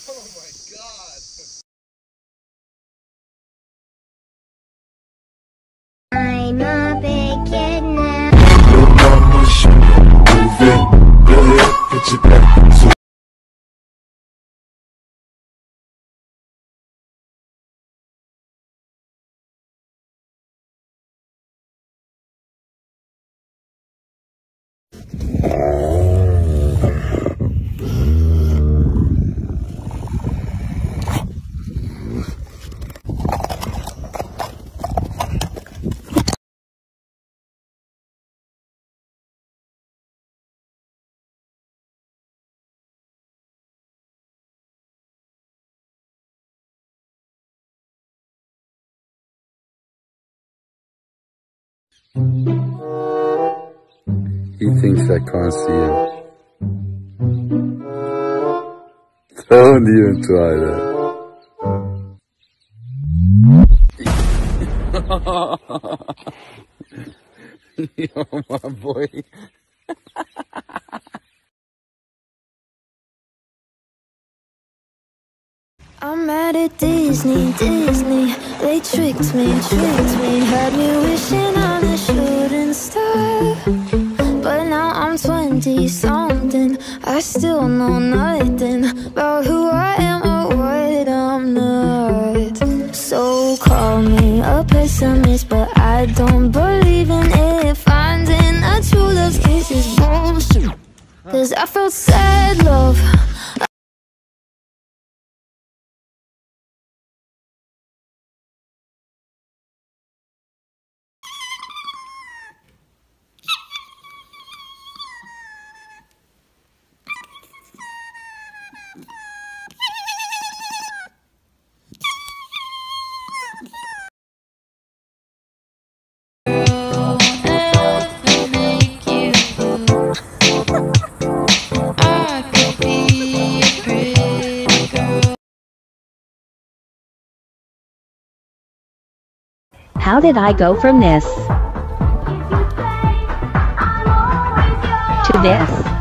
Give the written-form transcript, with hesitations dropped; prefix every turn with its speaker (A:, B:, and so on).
A: Oh my god.
B: I'm a big kid now.
C: Little mama, she move it. Go ahead, put your back into it. He thinks I can't see him. Don't even try that. Yo, my boy.
D: I'm mad at Disney, they tricked me, had me wishing on a shooting star. But now I'm 20-something, I still know nothing about who I am or what I'm not. So call me a pessimist, but I don't believe in it. Finding a true love's kiss is bullshit, 'cause I felt sad love.
E: How did I go from this to this?